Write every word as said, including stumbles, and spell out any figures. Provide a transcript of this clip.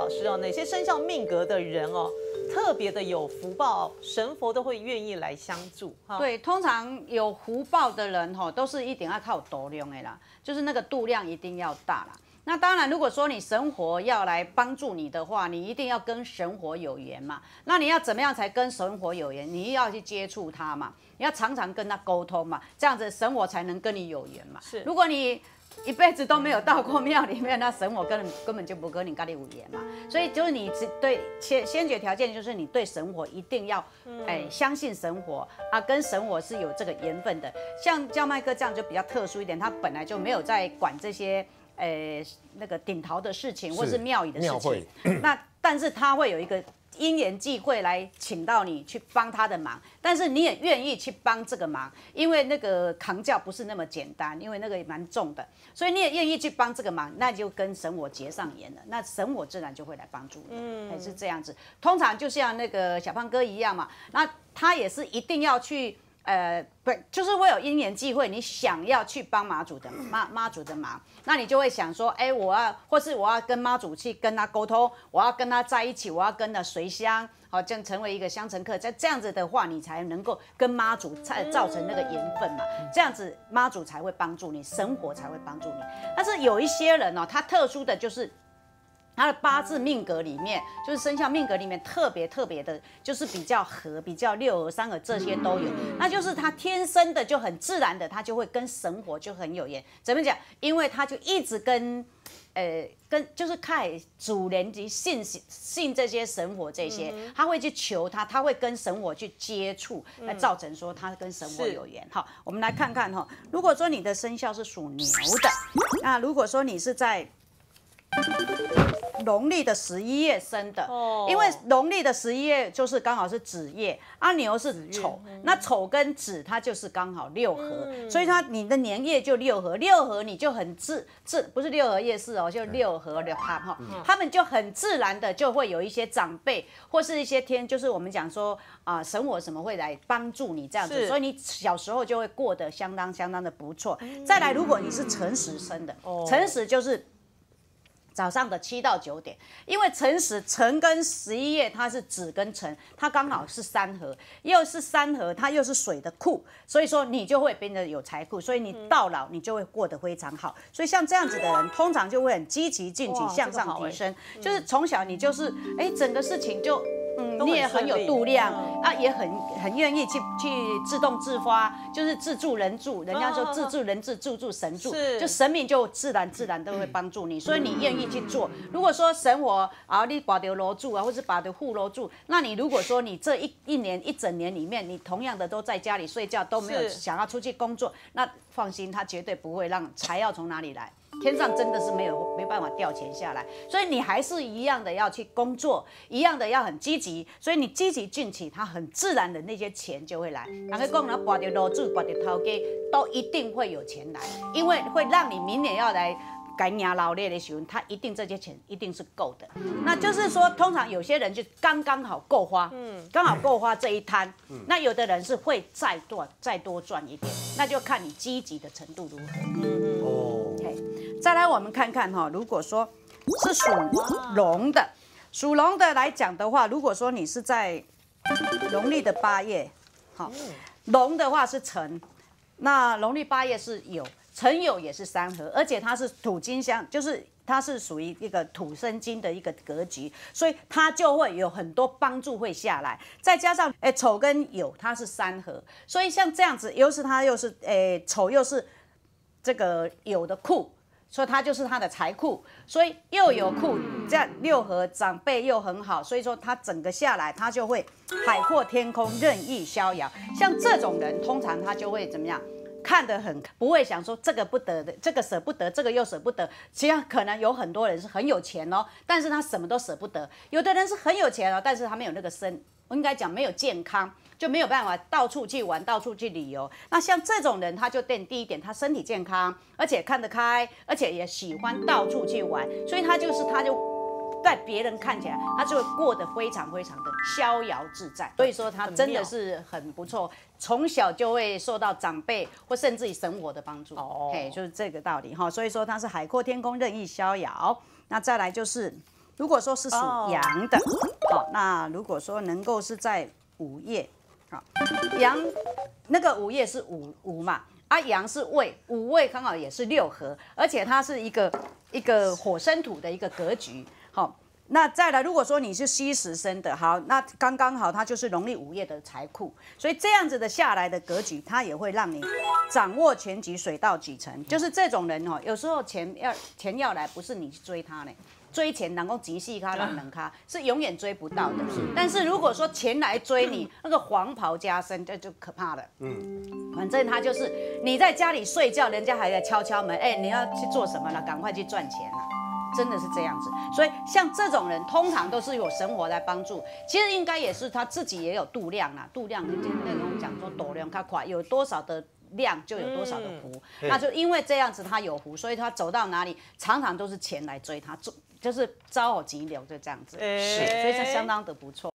老师哦，哪些生肖命格的人哦，特别的有福报，神佛都会愿意来相助哈。 对，通常有福报的人哈，都是一定要靠度量的啦，就是那个度量一定要大啦。那当然，如果说你神佛要来帮助你的话，你一定要跟神佛有缘嘛。那你要怎么样才跟神佛有缘？你要去接触他嘛，你要常常跟他沟通嘛，这样子神佛才能跟你有缘嘛。 是， 如果你一辈子都没有到过庙里面，那神佛根本根本就不跟你跟你有缘嘛。所以就是你对先先决条件就是你对神佛一定要哎、嗯、相信神佛啊，跟神佛是有这个缘分的。像叫麦哥这样就比较特殊一点，他本来就没有在管这些。呃，那个顶桃的事情，或是庙宇的事情，那但是他会有一个因缘际会来请到你去帮他的忙，但是你也愿意去帮这个忙，因为那个扛轿不是那么简单，因为那个也蛮重的，所以你也愿意去帮这个忙，那就跟神我结上缘了，那神我自然就会来帮助你，嗯，还是这样子。通常就像那个小胖哥一样嘛，那他也是一定要去。呃，不，就是会有因缘际会，你想要去帮妈祖的妈妈祖的忙，那你就会想说，哎，我要，或是我要跟妈祖去跟他沟通，我要跟他在一起，我要跟他随香，好，这样成为一个香尘客。在这样子的话，你才能够跟妈祖才造成那个缘分嘛，这样子妈祖才会帮助你，神佛才会帮助你。但是有一些人哦，他特殊的就是。他的八字命格里面，就是生肖命格里面特别特别的，就是比较合、比较六合、三合这些都有。那就是他天生的就很自然的，他就会跟神佛就很有缘。怎么讲？因为他就一直跟，呃，跟就是开主人及信信这些神佛这些，他会去求他，他会跟神佛去接触，来造成说他跟神佛有缘。好，我们来看看哈，如果说你的生肖是属牛的，那如果说你是在农历的十一月生的，哦、因为农历的十一月就是刚好是子月，啊牛是丑，嗯、那丑跟子它就是刚好六合，嗯、所以它你的年月就六合，六合你就很自自不是六合夜市哦，就六合的哈哈，嗯、他们就很自然的就会有一些长辈或是一些天，就是我们讲说啊、呃、神我什么会来帮助你这样子，所以你小时候就会过得相当相当的不错。嗯、再来，如果你是辰时生的，辰、哦、时就是。早上的七到九点，因为辰时辰跟十一月它是子跟辰，它刚好是三合，又是三合，它又是水的库，所以说你就会变得有财库，所以你到老你就会过得非常好。所以像这样子的人，通常就会很积极进取，向上提升，这个就是从小你就是哎整个事情就。嗯，你也很有度量啊，也很很愿意去去自动自发，就是自助人助，人家说自助人助，助助神助，就神明就自然自然都会帮助你，所以你愿意去做。如果说神我啊，你把的罗住啊，或是把的护罗住，那你如果说你这一一年一整年里面，你同样的都在家里睡觉，都没有想要出去工作，那放心，他绝对不会让财要从哪里来。天上真的是没有没办法掉钱下来，所以你还是一样的要去工作，一样的要很积极，所以你积极进取，它很自然的那些钱就会来。人家讲，然后拔掉楼主，拔掉头家，都一定会有钱来，因为会让你明年要来该领劳累的时候，他一定这些钱一定是够的。那就是说，通常有些人就刚刚好够花，嗯，刚好够花这一摊。嗯、那有的人是会再多再多赚一点，那就看你积极的程度如何。嗯嗯哦。再来，我们看看哈，如果说是属龙的，属龙的来讲的话，如果说你是在农历的八月，好，龙的话是辰，那农历八月是酉，辰酉也是三合，而且它是土金相，就是它是属于一个土生金的一个格局，所以它就会有很多帮助会下来，再加上哎丑跟酉它是三合，所以像这样子，又是它又是哎丑又是这个酉的库。所以它就是他的财库，所以又有库，这样六合长辈又很好，所以说他整个下来，他就会海阔天空，任意逍遥。像这种人，通常他就会怎么样？看得很，不会想说这个不得的，这个舍不得，这个又舍不得。其实可能有很多人是很有钱哦，但是他什么都舍不得；有的人是很有钱哦，但是他没有那个身，我应该讲没有健康。就没有办法到处去玩，到处去旅游。那像这种人，他就第一点，他身体健康，而且看得开，而且也喜欢到处去玩，所以他就是他就在别人看起来，他就会过得非常非常的逍遥自在。所以说他真的是很不错，从小就会受到长辈或甚至于神佛的帮助。哦，嘿，就是这个道理哈。所以说他是海阔天空，任意逍遥。那再来就是如果说是属羊的，好、哦，那如果说能够是在午夜，好、哦，羊那个午夜是午午嘛，啊羊是未，午未刚好也是六合，而且它是一个一个火生土的一个格局，好、哦。那再来，如果说你是戌时生的，好，那刚刚好，它就是农历午夜的财库，所以这样子的下来的格局，它也会让你掌握全局，水到渠成。就是这种人哦，有时候钱要钱要来，不是你去追他呢，追钱能够急细咖、冷冷咖，是永远追不到的。但是如果说钱来追你，那个黄袍加身，这就可怕了。嗯，反正他就是你在家里睡觉，人家还在敲敲门，哎、欸，你要去做什么了？赶快去赚钱了。真的是这样子，所以像这种人通常都是有神佛来帮助，其实应该也是他自己也有度量啦，度量就是那种讲说度量较快，有多少的量就有多少的福，嗯、那就因为这样子他有福，所以他走到哪里常常都是钱来追他，就是招我急流就这样子，欸、所以这相当的不错。